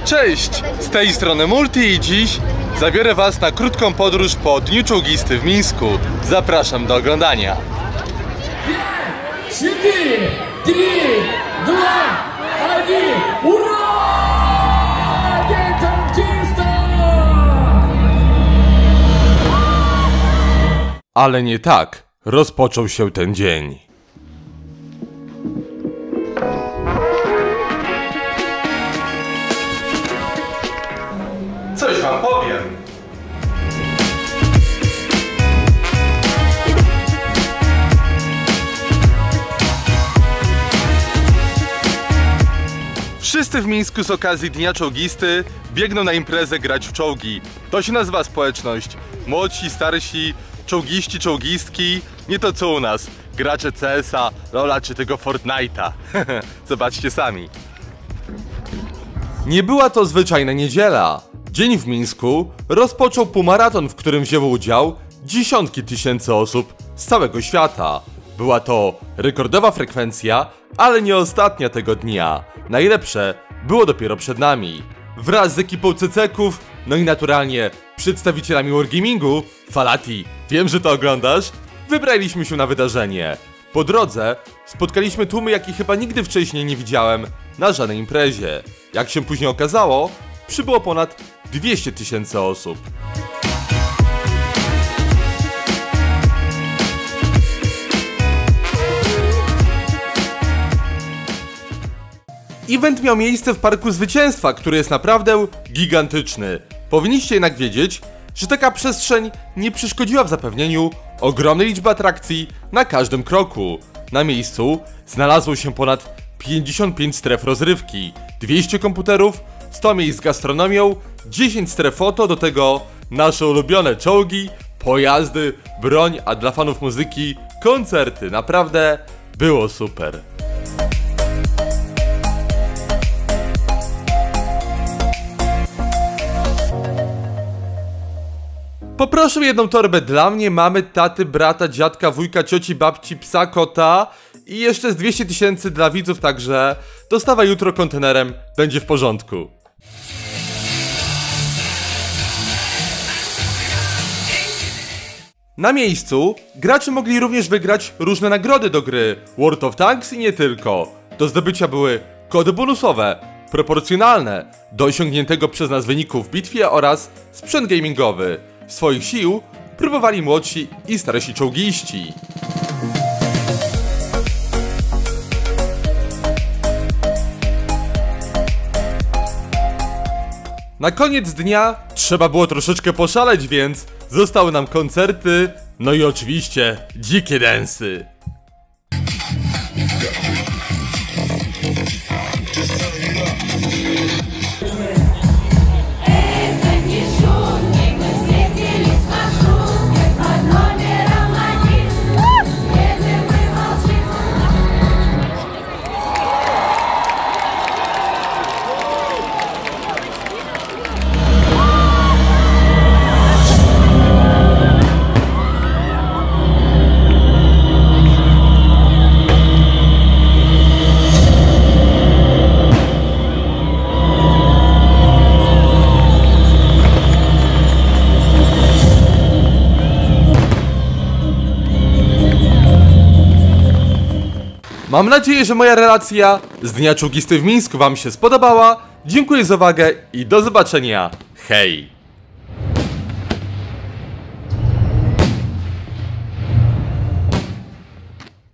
Cześć! Z tej strony Multi i dziś zabiorę was na krótką podróż po Dniu Czołgisty w Mińsku. Zapraszam do oglądania. 5, 4, 3, 2, 1, ura! Dzień Czołgisty! Ale nie tak rozpoczął się ten dzień. Coś wam powiem. Wszyscy w Mińsku z okazji Dnia Czołgisty biegną na imprezę grać w czołgi. To się nazywa społeczność. Młodsi, starsi, czołgiści, czołgistki. Nie to co u nas. Gracze CS-a, LoL'a czy tego Fortnite'a. Zobaczcie sami. Nie była to zwyczajna niedziela. Dzień w Mińsku rozpoczął półmaraton, w którym wzięło udział dziesiątki tysięcy osób z całego świata. Była to rekordowa frekwencja, ale nie ostatnia tego dnia. Najlepsze było dopiero przed nami. Wraz z ekipą CC-ków, no i naturalnie przedstawicielami Wargamingu, Falati, wiem, że to oglądasz, wybraliśmy się na wydarzenie. Po drodze spotkaliśmy tłumy, jakich chyba nigdy wcześniej nie widziałem na żadnej imprezie. Jak się później okazało, przybyło ponad 200 tysięcy osób. Event miał miejsce w Parku Zwycięstwa, który jest naprawdę gigantyczny. Powinniście jednak wiedzieć, że taka przestrzeń nie przeszkodziła w zapewnieniu ogromnej liczby atrakcji na każdym kroku. Na miejscu znalazło się ponad 55 stref rozrywki, 200 komputerów, 100 miejsc z gastronomią, 10 stref foto, do tego nasze ulubione czołgi, pojazdy, broń, a dla fanów muzyki koncerty. Naprawdę było super. Poproszę jedną torbę dla mnie, mamy, taty, brata, dziadka, wujka, cioci, babci, psa, kota i jeszcze z 200 tysięcy dla widzów, także dostawa jutro kontenerem, będzie w porządku. Na miejscu gracze mogli również wygrać różne nagrody do gry World of Tanks i nie tylko. Do zdobycia były kody bonusowe, proporcjonalne do osiągniętego przez nas wyniku w bitwie oraz sprzęt gamingowy. Swoich sił próbowali młodsi i starsi czołgiści. Na koniec dnia trzeba było troszeczkę poszaleć, więc zostały nam koncerty, no i oczywiście dzikie densy. Mam nadzieję, że moja relacja z Dnia Czołgisty w Mińsku wam się spodobała. Dziękuję za uwagę i do zobaczenia. Hej!